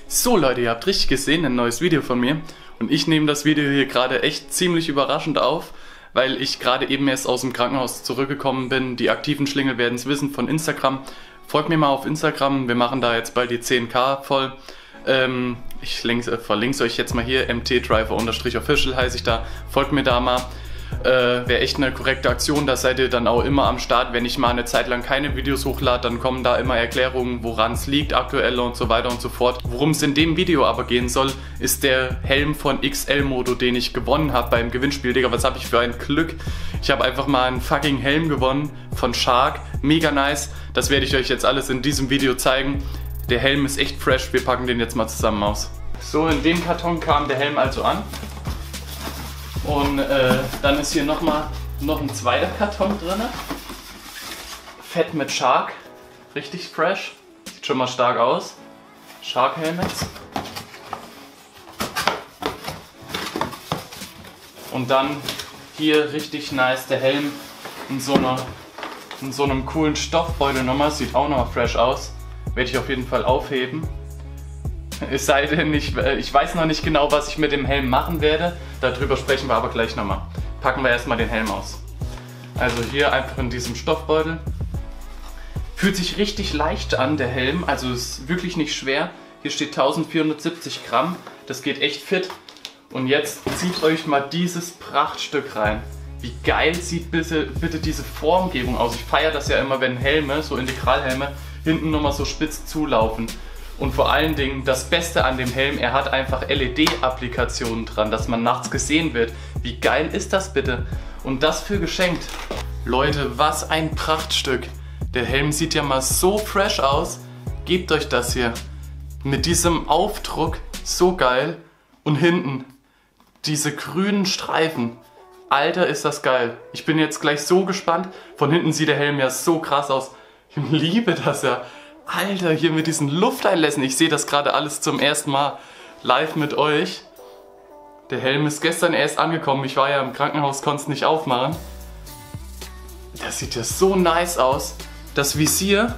So Leute, ihr habt richtig gesehen, ein neues Video von mir. Und ich nehme das Video hier gerade echt ziemlich überraschend auf, weil ich gerade eben erst aus dem Krankenhaus zurückgekommen bin. Die aktiven Schlingel werden es wissen von Instagram. Folgt mir mal auf Instagram, wir machen da jetzt bald die 10.000 voll. Ich verlinke es euch jetzt mal hier, mtdriver_official heiße ich da. Folgt mir da mal. Wäre echt eine korrekte Aktion, da seid ihr dann auch immer am Start. Wenn ich mal eine Zeit lang keine Videos hochlade, dann kommen da immer Erklärungen, woran es liegt aktuell und so weiter und so fort. Worum es in dem Video aber gehen soll, ist der Helm von XL-Modo, den ich gewonnen habe beim Gewinnspiel. Digga, was habe ich für ein Glück. Ich habe einfach mal einen fucking Helm gewonnen von Shark. Mega nice. Das werde ich euch jetzt alles in diesem Video zeigen. Der Helm ist echt fresh, wir packen den jetzt mal zusammen aus. So, in dem Karton kam der Helm also an. Und dann ist hier noch ein zweiter Karton drin. Fett mit Shark. Richtig fresh. Sieht schon mal stark aus. Shark Helmets. Und dann hier richtig nice der Helm in so einem coolen Stoffbeutel nochmal. Sieht auch nochmal fresh aus. Werde ich auf jeden Fall aufheben. Es sei denn, ich weiß noch nicht genau, was ich mit dem Helm machen werde. Darüber sprechen wir aber gleich nochmal. Packen wir erstmal den Helm aus. Also hier einfach in diesem Stoffbeutel. Fühlt sich richtig leicht an, der Helm. Also ist wirklich nicht schwer. Hier steht 1470 Gramm. Das geht echt fit. Und jetzt zieht euch mal dieses Prachtstück rein. Wie geil sieht bitte diese Formgebung aus. Ich feiere das ja immer, wenn Helme, so Integralhelme, hinten nochmal so spitz zulaufen. Und vor allen Dingen das Beste an dem Helm, er hat einfach LED-Applikationen dran, dass man nachts gesehen wird. Wie geil ist das bitte? Und das für geschenkt. Leute, was ein Prachtstück. Der Helm sieht ja mal so fresh aus. Gebt euch das hier. Mit diesem Aufdruck, so geil. Und hinten diese grünen Streifen. Alter, ist das geil. Ich bin jetzt gleich so gespannt. Von hinten sieht der Helm ja so krass aus. Ich liebe das ja. Alter, hier mit diesen Lufteinlässen. Ich sehe das gerade alles zum ersten Mal live mit euch. Der Helm ist gestern erst angekommen. Ich war ja im Krankenhaus, konnte es nicht aufmachen. Das sieht ja so nice aus. Das Visier.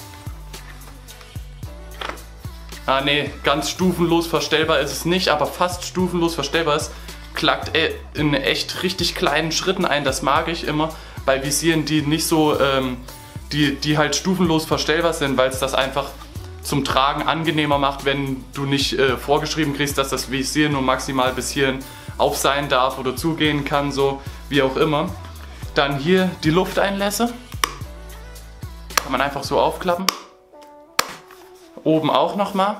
Ah ne, ganz stufenlos verstellbar ist es nicht, aber fast stufenlos verstellbar ist. Klackt in echt richtig kleinen Schritten ein. Das mag ich immer bei Visieren, die nicht so... Die halt stufenlos verstellbar sind, weil es das einfach zum Tragen angenehmer macht, wenn du nicht vorgeschrieben kriegst, dass das Visier nur maximal bis hierhin auf sein darf oder zugehen kann, so wie auch immer. Dann hier die Lufteinlässe. Kann man einfach so aufklappen. Oben auch nochmal.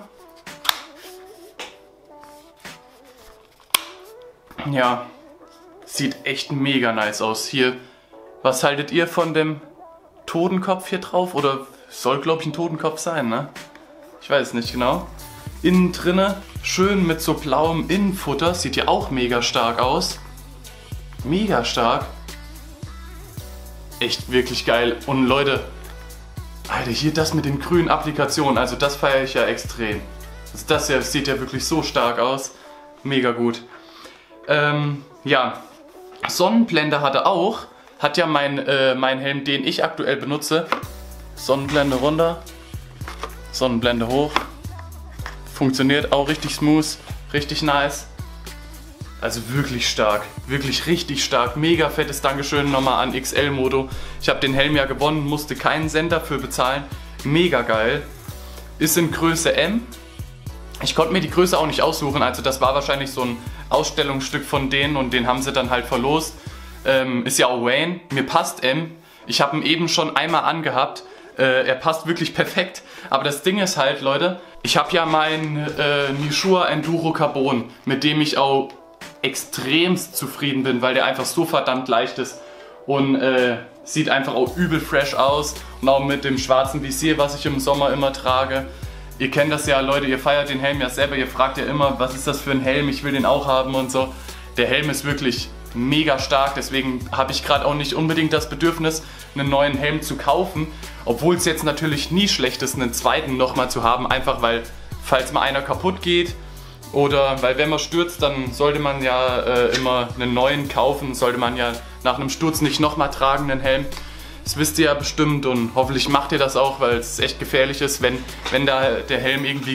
Ja, sieht echt mega nice aus. Hier, was haltet ihr von dem Totenkopf hier drauf? Oder soll, glaube ich, ein Totenkopf sein, ne? Ich weiß nicht genau. Innen drinne schön mit so blauem Innenfutter. Sieht ja auch mega stark aus. Mega stark. Echt wirklich geil. Und Leute, Alter, hier das mit den grünen Applikationen. Also das feiere ich ja extrem. Also das hier sieht ja wirklich so stark aus. Mega gut. Ja, Sonnenblende hatte auch. Hat ja mein Helm, den ich aktuell benutze. Sonnenblende runter, Sonnenblende hoch. Funktioniert auch richtig smooth, richtig nice. Also wirklich stark, wirklich richtig stark. Mega fettes Dankeschön nochmal an XL-Modo. Ich habe den Helm ja gewonnen, musste keinen Cent dafür bezahlen. Mega geil. Ist in Größe M. Ich konnte mir die Größe auch nicht aussuchen, also das war wahrscheinlich so ein Ausstellungsstück von denen und den haben sie dann halt verlost. Ist ja auch Wayne, mir passt M. Ich habe ihn eben schon einmal angehabt. Er passt wirklich perfekt. Aber das Ding ist halt, Leute, ich habe ja mein Nishua Enduro Carbon, mit dem ich auch extremst zufrieden bin, weil der einfach so verdammt leicht ist. Und sieht einfach auch übel fresh aus. Und auch mit dem schwarzen Visier, was ich im Sommer immer trage. Ihr kennt das ja, Leute, ihr feiert den Helm ja selber. Ihr fragt ja immer, was ist das für ein Helm, ich will den auch haben und so. Der Helm ist wirklich mega stark, deswegen habe ich gerade auch nicht unbedingt das Bedürfnis, einen neuen Helm zu kaufen, obwohl es jetzt natürlich nie schlecht ist, einen zweiten nochmal zu haben, einfach weil, falls mal einer kaputt geht oder weil wenn man stürzt, dann sollte man ja immer einen neuen kaufen, sollte man ja nach einem Sturz nicht nochmal tragen, einen Helm. Das wisst ihr ja bestimmt und hoffentlich macht ihr das auch, weil es echt gefährlich ist, wenn da der Helm irgendwie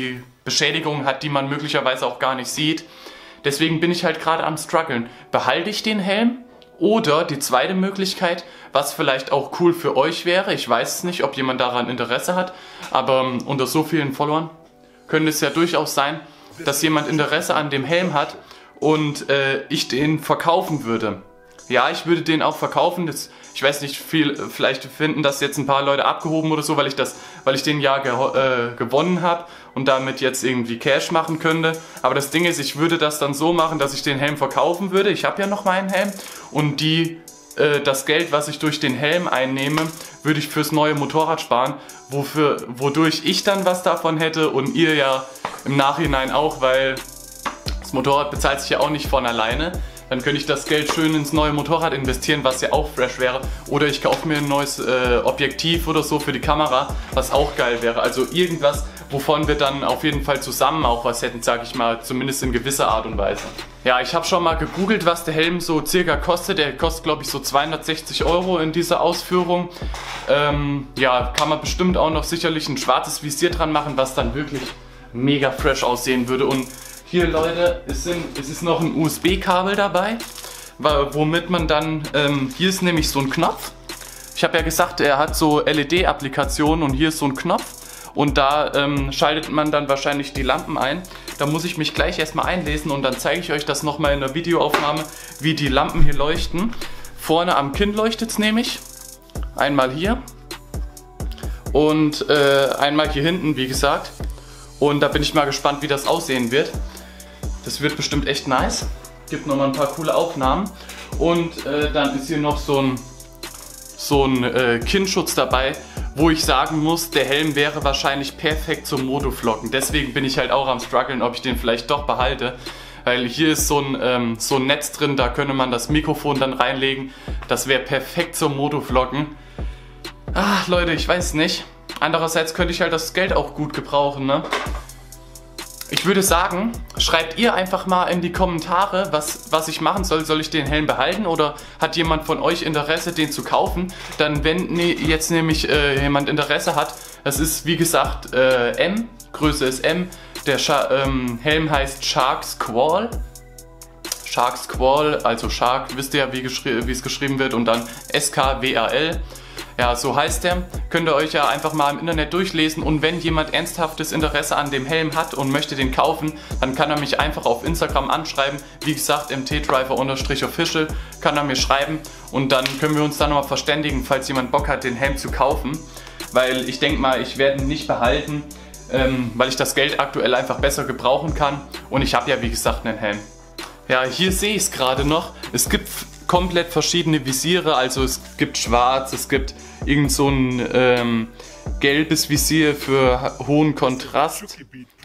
Beschädigungen hat, die man möglicherweise auch gar nicht sieht. Deswegen bin ich halt gerade am struggeln. Behalte ich den Helm? Oder die zweite Möglichkeit, was vielleicht auch cool für euch wäre, ich weiß es nicht, ob jemand daran Interesse hat, aber unter so vielen Followern könnte es ja durchaus sein, dass jemand Interesse an dem Helm hat und ich den verkaufen würde. Ja, ich würde den auch verkaufen. Ich weiß nicht, vielleicht finden das jetzt ein paar Leute abgehoben oder so, weil ich den ja gewonnen habe und damit jetzt irgendwie Cash machen könnte. Aber das Ding ist, ich würde das dann so machen, dass ich den Helm verkaufen würde. Ich habe ja noch meinen Helm und das Geld, was ich durch den Helm einnehme, würde ich fürs neue Motorrad sparen, wodurch ich dann was davon hätte und ihr ja im Nachhinein auch, weil das Motorrad bezahlt sich ja auch nicht von alleine. Dann könnte ich das Geld schön ins neue Motorrad investieren, was ja auch fresh wäre. Oder ich kaufe mir ein neues Objektiv oder so für die Kamera, was auch geil wäre. Also irgendwas, wovon wir dann auf jeden Fall zusammen auch was hätten, sage ich mal, zumindest in gewisser Art und Weise. Ja, ich habe schon mal gegoogelt, was der Helm so circa kostet. Der kostet, glaube ich, so 260 € in dieser Ausführung. Ja, kann man bestimmt auch noch sicherlich ein schwarzes Visier dran machen, was dann wirklich mega fresh aussehen würde. Und hier, Leute, es ist noch ein USB-Kabel dabei, womit man dann, hier ist nämlich so ein Knopf. Ich habe ja gesagt, er hat so LED-Applikationen und hier ist so ein Knopf und da schaltet man dann wahrscheinlich die Lampen ein. Da muss ich mich gleich erstmal einlesen und dann zeige ich euch das nochmal in der Videoaufnahme, wie die Lampen hier leuchten. Vorne am Kinn leuchtet es nämlich, einmal hier und einmal hier hinten, wie gesagt. Und da bin ich mal gespannt, wie das aussehen wird. Das wird bestimmt echt nice. Gibt nochmal ein paar coole Aufnahmen. Und dann ist hier noch so ein Kinnschutz dabei, wo ich sagen muss, der Helm wäre wahrscheinlich perfekt zum Motovloggen. Deswegen bin ich halt auch am struggeln, ob ich den vielleicht doch behalte. Weil hier ist so ein Netz drin, da könnte man das Mikrofon dann reinlegen. Das wäre perfekt zum Motovloggen. Ach Leute, ich weiß nicht. Andererseits könnte ich halt das Geld auch gut gebrauchen, ne? Ich würde sagen, schreibt ihr einfach mal in die Kommentare, was ich machen soll. Soll ich den Helm behalten oder hat jemand von euch Interesse, den zu kaufen? Dann, wenn jetzt nämlich jemand Interesse hat, das ist wie gesagt M, Größe ist M. Der Helm heißt Shark Squall. Shark Squall, also Shark, wisst ihr ja, wie es geschrieben wird und dann SKWAL. Ja, so heißt der. Könnt ihr euch ja einfach mal im Internet durchlesen und wenn jemand ernsthaftes Interesse an dem Helm hat und möchte den kaufen, dann kann er mich einfach auf Instagram anschreiben. Wie gesagt, mtdriver_official kann er mir schreiben und dann können wir uns dann nochmal verständigen, falls jemand Bock hat, den Helm zu kaufen. Weil ich denke mal, ich werde ihn nicht behalten, weil ich das Geld aktuell einfach besser gebrauchen kann und ich habe ja wie gesagt einen Helm. Ja, hier sehe ich es gerade noch. Es gibt komplett verschiedene Visiere, also es gibt schwarz, es gibt irgend so ein gelbes Visier für hohen Kontrast.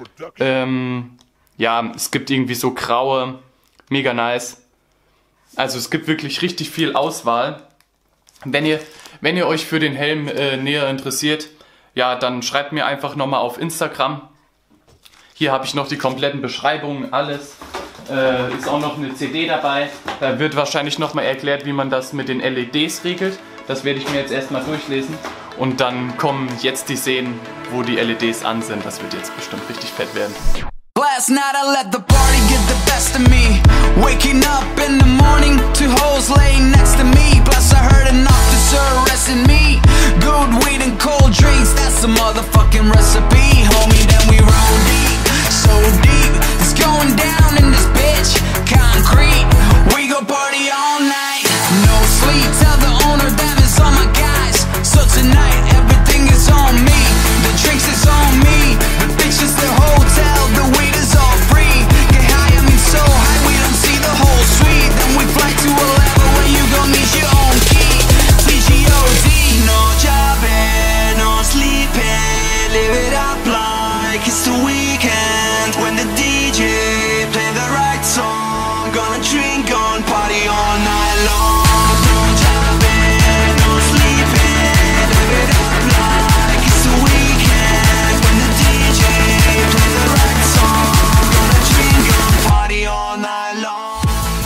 Ja, es gibt irgendwie so graue, mega nice. Also es gibt wirklich richtig viel Auswahl. Wenn ihr euch für den Helm näher interessiert, ja, dann schreibt mir einfach nochmal auf Instagram. Hier habe ich noch die kompletten Beschreibungen, alles. Ist auch noch eine CD dabei. Da wird wahrscheinlich nochmal erklärt, wie man das mit den LEDs regelt. Das werde ich mir jetzt erstmal durchlesen. Und dann kommen jetzt die Szenen, wo die LEDs an sind. Das wird jetzt bestimmt richtig fett werden. Last night I let the party get the best of me. Waking up in the morning, 2 hoes laying next to me. Plus I heard an officer arresting me. Good weed and cold drinks, that's the motherfucking recipe. Homie, then we roll deep, so deep. It's going down in this bitch, concrete. We go party all night, no sleep. Tell the owner that it's all my guys. So tonight everything is on me. The drinks is on me, the bitches, the hotel, the weed is all free. Get high, I mean so high, we don't see the whole suite. Then we fly to a level where you gon' need your own key. TGOD, no jobbing, no sleeping. Live it up like it's the weekend. When the DJ play the right song, gonna drink on, party all night long. No jobbing, no sleeping. Live it up like it's the weekend. When the DJ play the right song, gonna drink on, party all night long.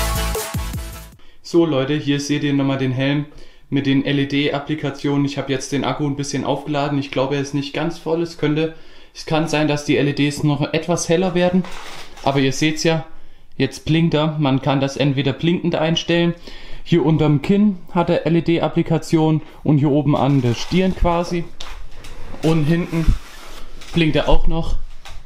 So Leute, hier seht ihr nochmal den Helm mit den LED-Applikationen. Ich habe jetzt den Akku ein bisschen aufgeladen. Ich glaube, er ist nicht ganz voll. Es könnte Es kann sein, dass die LEDs noch etwas heller werden, aber ihr seht's ja, jetzt blinkt er. Man kann das entweder blinkend einstellen. Hier unterm Kinn hat er LED-Applikation und hier oben an der Stirn quasi. Und hinten blinkt er auch noch.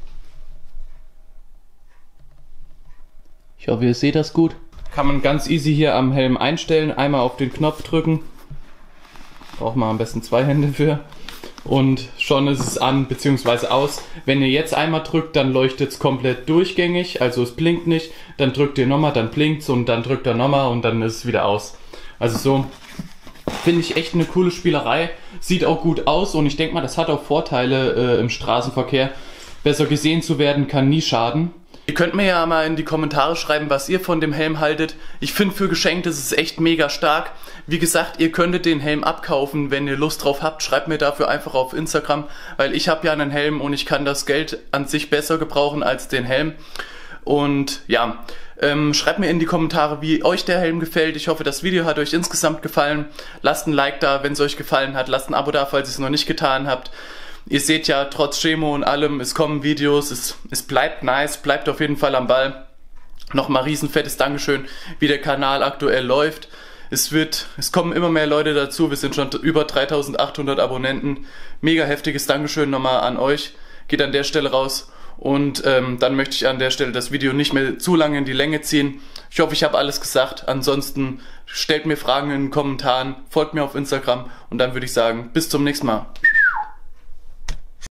Ich hoffe, ihr seht das gut. Kann man ganz easy hier am Helm einstellen. Einmal auf den Knopf drücken. Braucht man am besten 2 Hände für. Und schon ist es an bzw. aus. Wenn ihr jetzt einmal drückt, dann leuchtet es komplett durchgängig. Also es blinkt nicht. Dann drückt ihr nochmal, dann blinkt es und dann drückt er nochmal und dann ist es wieder aus. Also so finde ich echt eine coole Spielerei. Sieht auch gut aus und ich denke mal, das hat auch Vorteile im Straßenverkehr. Besser gesehen zu werden kann nie schaden. Ihr könnt mir ja mal in die Kommentare schreiben, was ihr von dem Helm haltet. Ich finde, für geschenkt ist es echt mega stark. Wie gesagt, ihr könntet den Helm abkaufen, wenn ihr Lust drauf habt. Schreibt mir dafür einfach auf Instagram, weil ich habe ja einen Helm und ich kann das Geld an sich besser gebrauchen als den Helm. Und ja, schreibt mir in die Kommentare, wie euch der Helm gefällt. Ich hoffe, das Video hat euch insgesamt gefallen. Lasst ein Like da, wenn es euch gefallen hat. Lasst ein Abo da, falls ihr es noch nicht getan habt. Ihr seht ja, trotz Chemo und allem, es kommen Videos, es bleibt nice, bleibt auf jeden Fall am Ball. Nochmal riesenfettes Dankeschön, wie der Kanal aktuell läuft. Es kommen immer mehr Leute dazu, wir sind schon über 3800 Abonnenten. Mega heftiges Dankeschön nochmal an euch, geht an der Stelle raus. Und dann möchte ich an der Stelle das Video nicht mehr zu lange in die Länge ziehen. Ich hoffe, ich habe alles gesagt. Ansonsten stellt mir Fragen in den Kommentaren, folgt mir auf Instagram und dann würde ich sagen, bis zum nächsten Mal.